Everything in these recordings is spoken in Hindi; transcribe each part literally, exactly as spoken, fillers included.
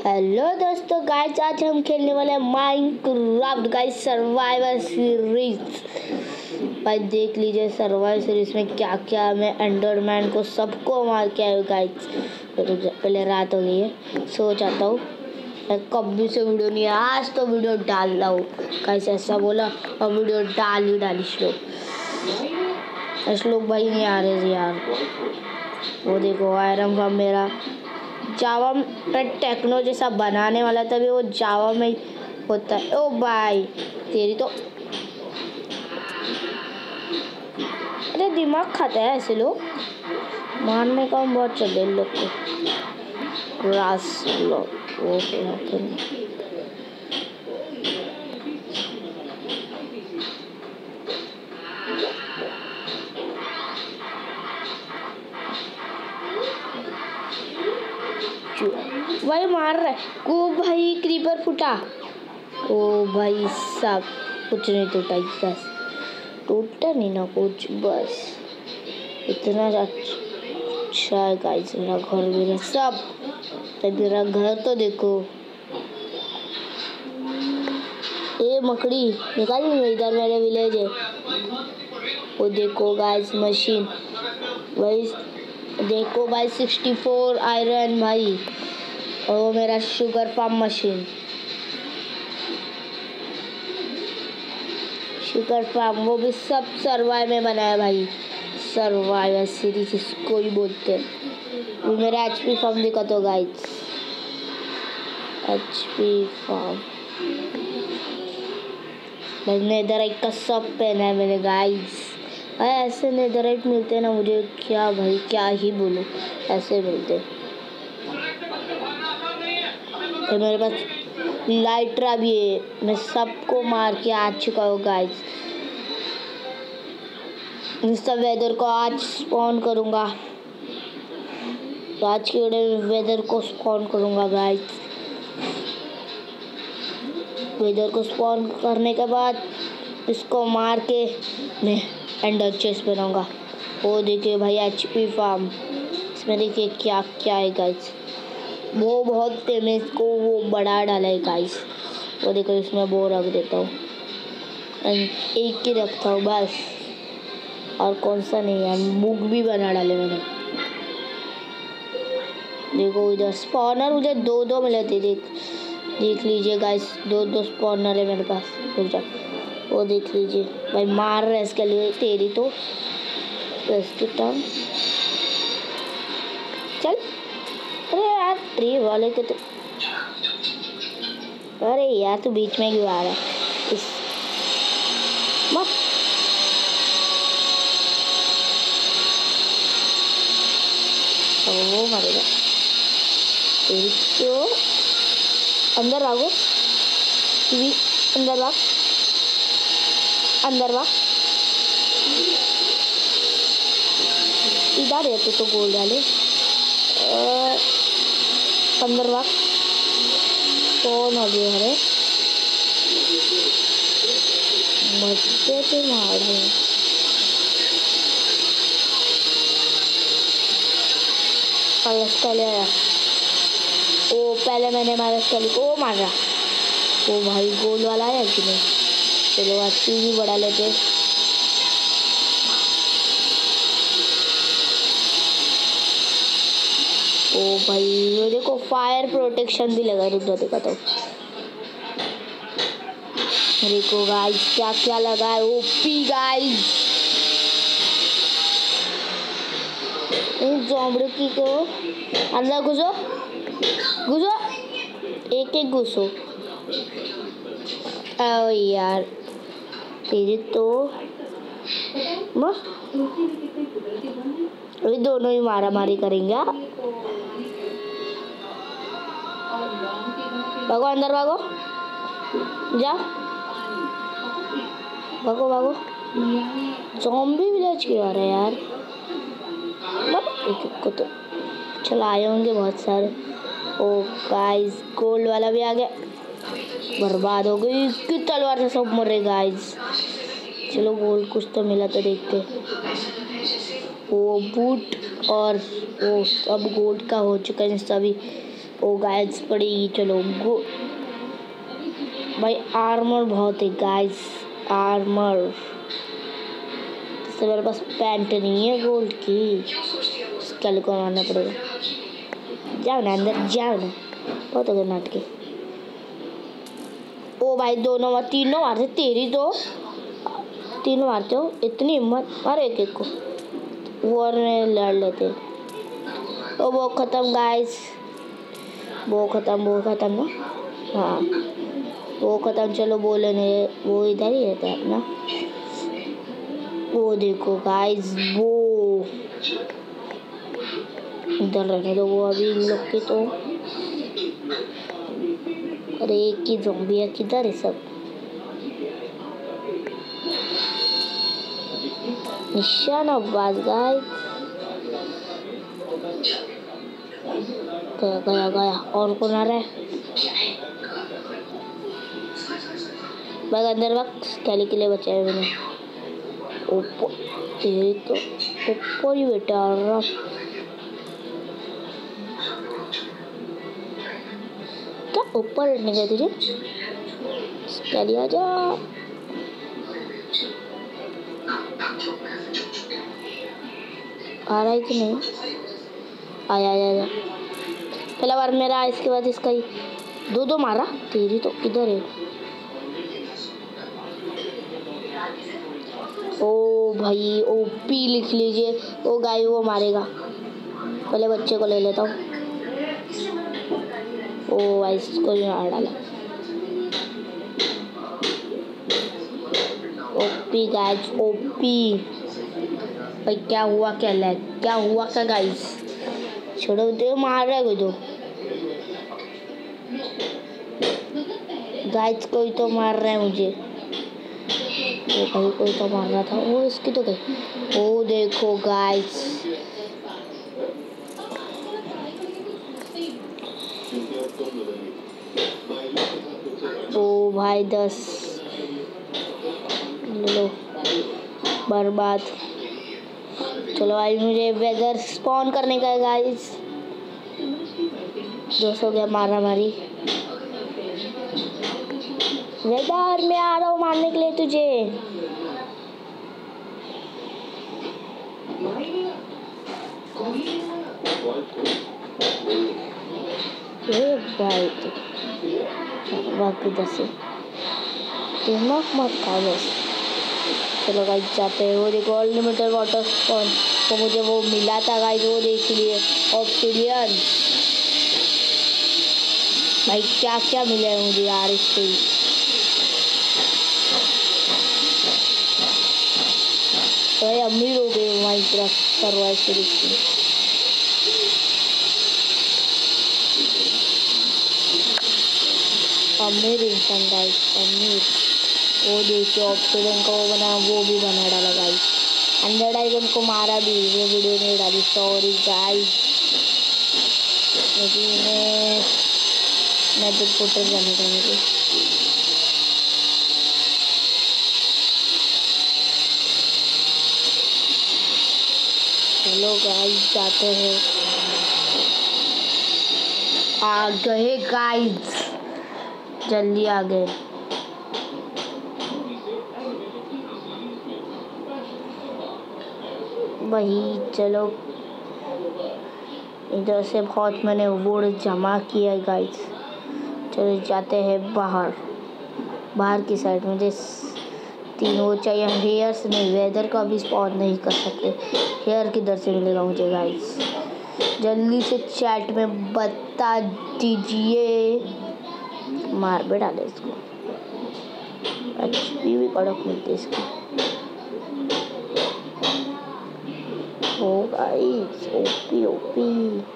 हेलो दोस्तों गाइस, आज हम खेलने वाले हैं माइनक्राफ्ट गाइस सर्वाइवल सीरीज। भाई देख लीजिए सर्वाइवल सीरीज में क्या क्या मैं एंडरमैन को सबको मार के आया गाइस। तो पहले रात हो गई है, सो जाता हूँ। मैं कभी से वीडियो नहीं, आज तो वीडियो डाल रहा हूँ गाइस। ऐसा बोला और वीडियो डाल ही डाली। श्लोक श्लोक भाई नहीं आ रहे यार। वो देखो आयरन फॉर्म मेरा जावा में टेक्नो जैसा बनाने वाला था, भी वो जावा में ही होता है। ओ भाई तेरी तो अरे दिमाग खाता है ऐसे लोग, मारने का बहुत चल रहे लोग को। रास लोग वो क्या भाई मार रहा है को भाई। क्रीपर फूटा। ओ भाई साहब कुछ नहीं टूटा, बस टूटा नहीं ना कुछ, बस इतना अच्छा है गाइस। मेरा घर मेरा सब तो मेरा घर तो देखो। ये मकड़ी निकाल इधर, मेरे विलेज है। वो देखो गाइस मशीन भाई, देखो भाई सिक्सटी फोर आयरन भाई। और वो मेरा sugar farm machine, sugar farm वो भी सब सर्वाइव में बनाया भाई। सर्वाइवल सीरीज इसको ही बोलते हैं। वो मेरा एचपी फार्म देखा तो गाइस, एचपी फार्म नेदरराइट का सब पहना है मैंने गाइस। ऐसे नेदरराइट मिलते हैं ना मुझे, क्या भाई क्या ही बोलूं, ऐसे मिलते। तो मेरे पास लाइट्रा भी है, मैं सबको मार के आ चुका हूँ गाइस। इस वेदर को आज स्पॉन करूँगा, तो आज के वीडियो में वेदर को स्पॉन करूँगा गाइस। वेदर को स्पॉन करने के बाद इसको मार के मैं एंडर चेस्ट बनाऊँगा। वो देखिए भाई एचपी फार्म, इसमें देखिए क्या क्या है गाइस। वो बहुत फेमस को वो बड़ा डाला है गाइस। वो देखो इसमें वो रख देता हूँ, एक ही रखता हूँ बस, और कौन सा नहीं है। बुक भी बना डाले मैंने। देखो इधर स्पॉनर मुझे दो दो मिले थे, देख देख लीजिए गाइस, दो दो स्पॉनर है मेरे पास। रुक जा, वो देख लीजिए भाई मार रहे इसके लिए। तेरी तो टांग चल। अरे यार ट्री वाले के तो, अरे यार तू बीच में क्यों आ रहा है इस मत। ओ मरेगा तेरी तो। अंदर आओ तू भी, अंदर भाग, अंदर भाग। इधर है तू तो गोल डाले। अंदर भाग। कौन हो गया है मस्ते पे मार है। पहले ओ पहले मैंने मारा स्कली को, मारा वो भाई गोल वाला है कि नहीं। चलो अच्छी भी बढ़ा लेते। ओ भाई मेरे को फायर प्रोटेक्शन भी लगा। रुक देखा तो मेरे को गाइस क्या क्या लगा है। ओपी गाइस इन ज़ॉम्बी की को अंदर घुसो घुसो, एक एक घुसो। ओ यार तेरी तो मस्त, अभी दोनों ही मारा मारी करेंगे। भागो अंदर भागो, जा भागो भागो। ज़ॉम्बी विलेज क्यों आ रहा है यार। एक एक को तो चलाए होंगे बहुत सारे। ओ गाइस गोल्ड वाला भी आ गया, बर्बाद हो गई इसकी तलवार से सब मर रहे गाइस। चलो गोल्ड कुछ तो मिला तो देखते। वो बूट और वो अब गोल्ड का हो चुका है सभी। ओ गाइस पड़ेगी, चलो गो भाई। आर्मर बहुत है गाइस, आर्मर। तो मेरे पास पैंट नहीं है गोल्ड की, स्केल को मारना पड़ेगा। जाओ ना अंदर, जाओ ना, बहुत हो गए नाटके। ओ भाई दोनों मार, तीनों मारते, तेरी तो तीनों मारते हो, इतनी हिम्मत, मारो एक एक को, वो लड़ लेते। ओ वो खत्म गाइस, वो खत्म, वो खत्म ना, हाँ वो खत्म। चलो बोले नहीं, वो इधर ही रहता है अपना। वो देखो गाइस, वो इधर रहने दो, वो अभी इन लोग के तो। अरे एक ही ज़ॉम्बी है, किधर है सब? निशाना बाज गाइस, गया गया गया। और कौन आ रहा है? भाग अंदर भाग, कैली के लिए बचाए मैंने। ऊपर तेरे तो ऊपर ही बेटा रहा। क्या ऊपर बैठने गया तुझे? कैली आ जा। आ रहा है कि नहीं? आया आया आया। पहला बार मेरा, इसके बाद इसका ही। दो दो मारा, तेरी तो किधर है? ओ भाई ओपी लिख लीजिए। ओ गाय वो मारेगा, पहले बच्चे को ले लेता हूँ। ओ भाई इसको ही मार डाला। OP guys, OP. भाई क्या हुआ, क्या लैग, क्या हुआ क्या गाइस? छोड़ो दे, मार रहा है कोई तो गाइस, कोई तो मार रहा है मुझे। ओ भाई कोई तो मार रहा था, वो इसकी तो गई। ओ देखो गाइस, ओ भाई दस लो, बर्बाद। चलो भाई मुझे वेदर स्पॉन करने का है गाइस। दो सौ गया मारा मारी। वेदर मैं आ रहा हूँ मारने के लिए तुझे। भाई बाकी दस दिमाग मत खाओ बस। चलो गाइस जाते हैं। वो देखो अनलिमिटेड वाटर स्पॉन, तो मुझे वो मिला था गाइस, वो देख लिए। ऑब्सिडियन भाई क्या क्या मिला है मुझे यार इससे ही। तो भाई अमीर हो गए माइनक्राफ्ट सर्वाइव सीरीज की। अमीर इंसान गाइस, अमीर। वो देखिए ऑब्सिडियन का वो बना, वो भी बना डाला गाइस। अंडर ड्रैगन को मारा भी, वो वीडियो नहीं डाली, सॉरी गाइस। लेकिन मैं मैं तो फोटो जाने का मुझे। चलो गाइस जाते हैं। आ गए गाइस, जल्दी आ गए। वही चलो, इधर से बहुत मैंने वुड जमा किया है गाइस। चलो जाते हैं बाहर, बाहर की साइड। मुझे तीन वो चाहिए, हेयर्स नहीं, वेदर का भी स्पॉन नहीं कर सकते। हेयर किधर से मिलेगा मुझे गाइस? जल्दी से चैट में बता दीजिए। मार भी डाले इसको, एचपी भी कड़क मिलती है इसकी। Oh guys OP OP.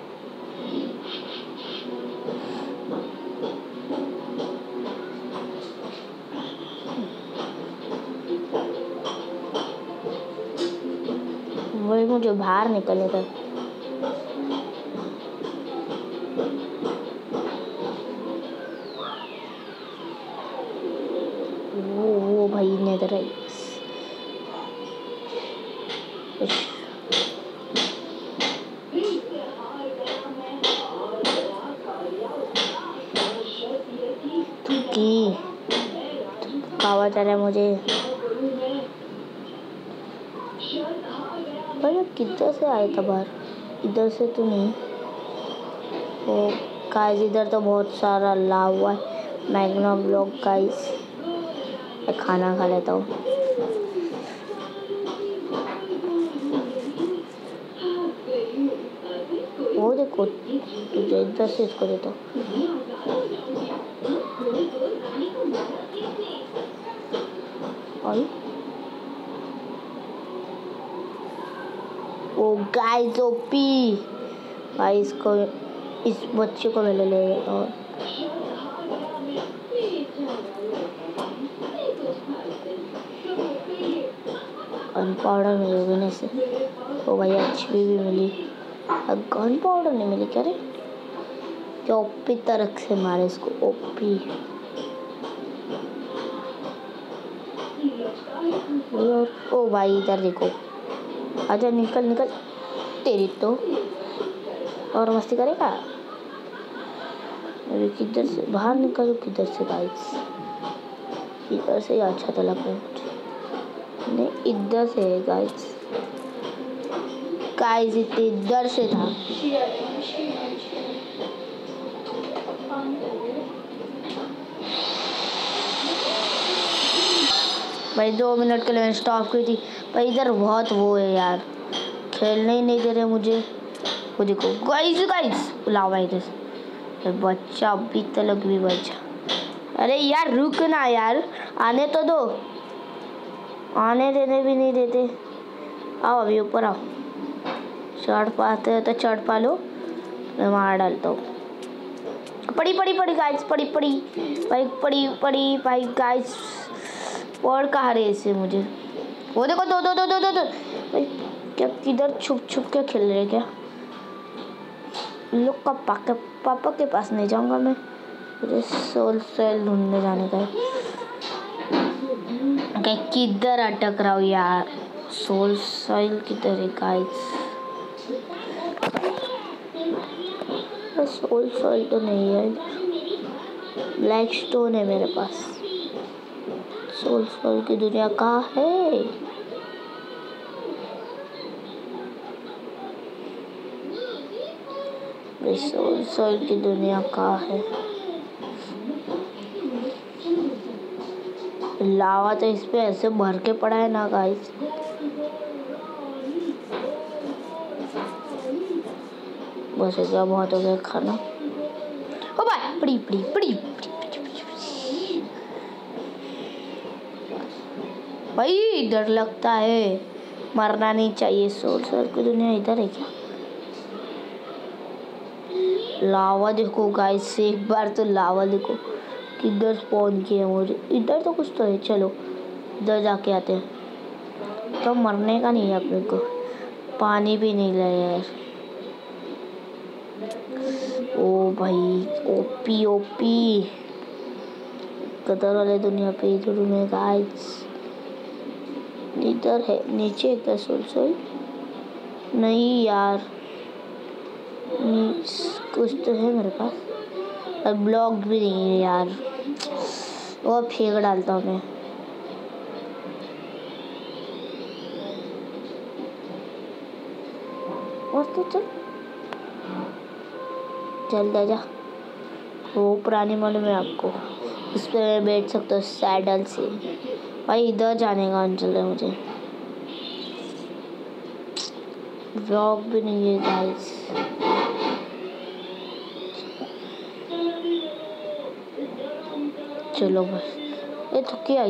वही मुझे बाहर निकलने का। वो वो भाई नेदर है। की आवाज आ रहा है मुझे। पर किधर से आया था बाहर? इधर से तो नहीं। ओ गाइस इधर तो बहुत सारा लावा है। मैग्ना ब्लॉक गाइस, मैं खाना खा लेता हूँ। वो देखो तुझे इधर से इसको देता हूँ। ओ गाइस ओपी भाई, इसको इस बच्चे को मैंने ले लेता हूँ। गन पाउडर मिली होने से ओ भाई एचपी भी मिली। अब गन पाउडर नहीं मिली क्या रे? क्या ओपी तरक से मारे इसको ओपी। ओ भाई इधर देखो, आजा निकल निकल। तेरी तो और मस्ती करेगा। अरे किधर से बाहर निकलो, किधर से गाइस? इधर से अच्छा तो लग रहा है मुझे। नहीं इधर से है गाइस। गाइस इधर से था। भाई दो मिनट के लिए मैंने स्टॉप की थी। भाई इधर बहुत वो है यार, खेलने ही नहीं दे रहे मुझे। वो देखो गाइस गाइस लावा इधर से। बच्चा अभी तक भी बच्चा। अरे यार रुक ना यार, आने तो दो। आने देने भी नहीं देते। आओ अभी ऊपर आओ। चढ़ पाते हो तो चढ़ पा लो, मैं मार डालता हूँ। पड़ी पड़ी पड़ी गाइस, पड़ी पड़ी भाई, पड़ी पड़ी भाई गाइस। और कहा रहे इसे मुझे? वो देखो दो दो दो दो दो दो भाई, क्या किधर छुप छुप के खेल रहे क्या? लोग का पापा पापा के पास नहीं जाऊंगा मैं, मुझे सोल सेल ढूंढने जाने का है। किधर अटक रहा हूँ यार? सोल सेल किधर है गाइस? सोल सेल तो नहीं है, ब्लैक स्टोन है मेरे पास। सोल सेल की दुनिया कहाँ है? सोल सेल की दुनिया कहाँ है? लावा तो इस पे ऐसे भर के पड़ा है ना गाइस। बस क्या बहुत हो गया खाना। ओ भाई पड़ी पड़ी पड़ी भाई, डर लगता है, मरना नहीं चाहिए। सोल सेल की दुनिया इधर है क्या? लावा देखो गाइस, एक बार तो लावा देखो किधर स्पॉन किए मुझे। इधर तो कुछ तो है, चलो इधर जाके आते हैं। तो मरने का नहीं है अपने को, पानी भी नहीं लाया यार। ओ भाई ओपी ओपी कदर वाले दुनिया पे इधर में गाइस। इधर है नीचे क्या सोल सेल? नहीं यार, कुछ तो है मेरे पास, और ब्लॉक भी नहीं है यार। वो फेंक डालता हूँ मैं। और तो चल जल्द आजा। वो पुरानी मालूम है आपको, इस पे मैं बैठ सकता हूँ सैडल से। भाई इधर जाने का अंचल है मुझे। ब्लॉक भी नहीं है गाइस। चलो बस ये थकी आई।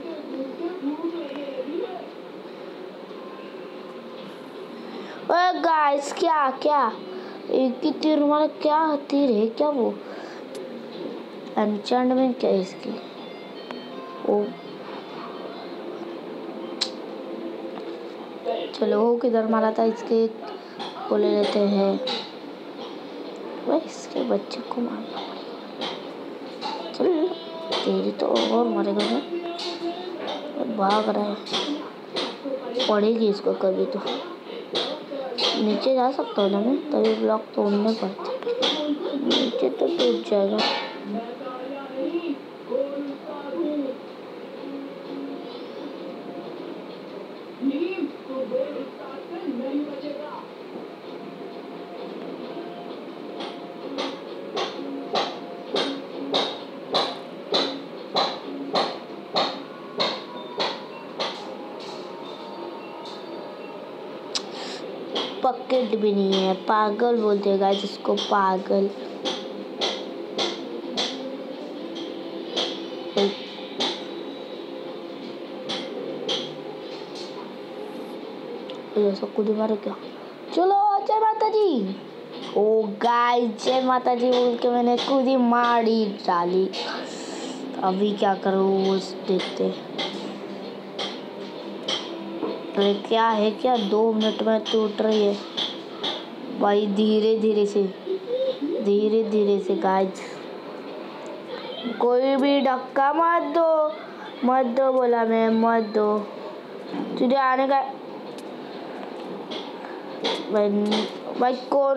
ओए गाइस क्या क्या एक ही तीर मारा? क्या तीर है क्या वो? एन्चेंटमेंट क्या है इसकी? ओ चलो वो किधर मारा था? इसके वो ले लेते हैं। वह इसके बच्चे को मारना पड़ेगा। चल तेरी तो और मरेगा मैं। भाग रहा है, पड़ेगी इसको कभी तो। नीचे जा सकता हूँ ना मैं, तभी ब्लॉक तोड़ने पड़ते। नीचे तो टूट जाएगा। पॉकेट भी नहीं है, पागल बोलते हैं गाइस इसको, पागल। ऐसा कूद मारो क्या? चलो जय माता जी। ओ गाइस जय माता जी बोल के मैंने कूदी मारी डाली। अभी क्या करूँ देखते। अरे क्या है क्या, दो मिनट में टूट रही है भाई, धीरे धीरे से धीरे धीरे से गाइस। कोई भी धक्का मत दो, मत दो बोला मैं, मत दो। तुझे आने का भाई, भाई कौन?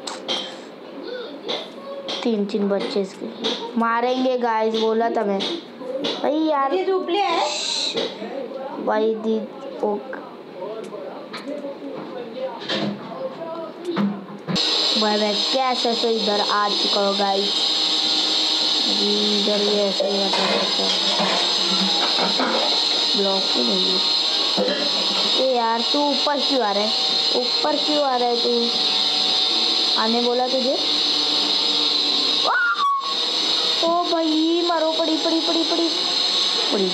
तीन तीन बच्चे इसके मारेंगे गाइस, बोला था मैं भाई यार। ये दुबले है भाई दी ओ भाई मैं कैसे तो इधर आ चुका हूँ गाइस। इधर भी ऐसे ही रहता है, ब्लॉक ही नहीं है। ए यार तू ऊपर क्यों आ रहा है, ऊपर क्यों आ रहा है तू? आने बोला तुझे। ओ भाई मारो, पड़ी पड़ी पड़ी पड़ी पड़ी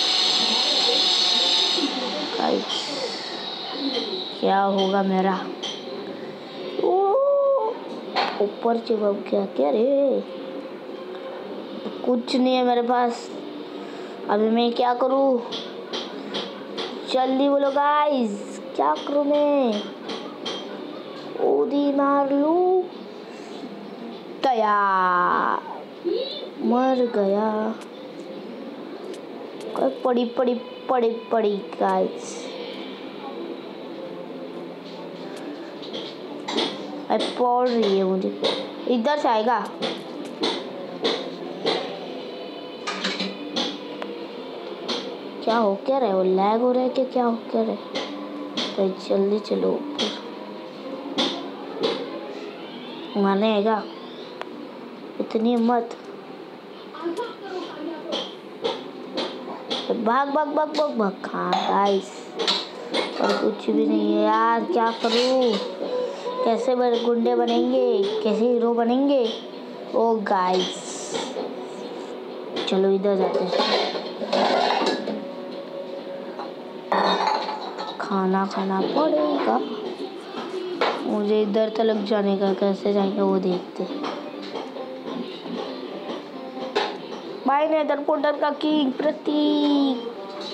गाइस, क्या होगा मेरा? ऊपर चिपक गया क्या रे? कुछ नहीं है मेरे पास, अभी मैं क्या करूं? जल्दी बोलो गाइस, क्या करूं मैं? ओदी मार लूं, तैयार, मर गया। पड़ी पड़ी पड़ी पड़ी गाइस, पड़ रही है मुझे। इधर से आएगा क्या? हो क्या रहा है? वो लैग हो रहा है कि क्या हो क्या रहा है? तो जल्दी चलो ऊपर, मारने आएगा, इतनी मत भाग भाग भाग भाग भाग। हाँ गाइस, और कुछ भी नहीं है यार, क्या करूँ? कैसे गुंडे बनेंगे, कैसे हीरो बनेंगे? ओ गाइस चलो इधर जाते हैं, खाना खाना पड़ेगा मुझे। इधर तक जाने का, कैसे जाएंगे वो देखते। भाई नेदर पोर्टल का किंग प्रतीक,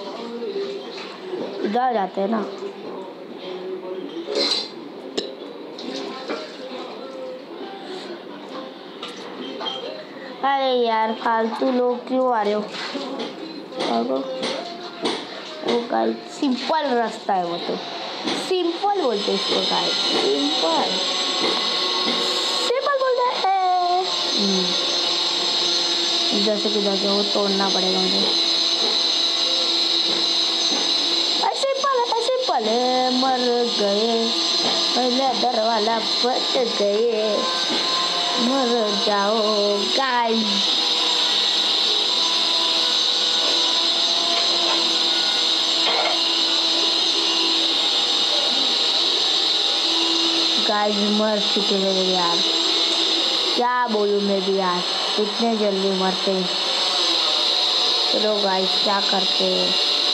इधर जाते हैं ना। अरे यार फालतू लोग क्यों आ रहे हो? वो गाइस सिंपल रास्ता है, वो तो सिंपल बोलते इसको गाइस, सिंपल सिंपल बोलते हैं। इधर से किधर से वो तोड़ना पड़ेगा मुझे। सिंपल है, सिंपल है, मर गए पहले दरवाजा फट गए, मर जाओ गाइस। गाइस मर चुके हैं यार, क्या बोलूं मैं भी यार, इतने जल्दी मरते हैं। चलो गाइस क्या करते हैं,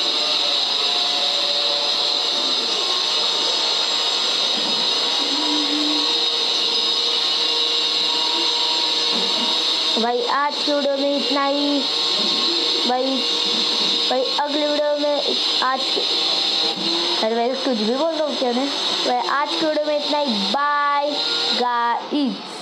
भाई आज की वीडियो में इतना ही। भाई भाई अगले वीडियो में आज अरे भाई कुछ भी बोल रहा हूँ क्या मैं। भाई आज की वीडियो में इतना ही, बाय गाइस।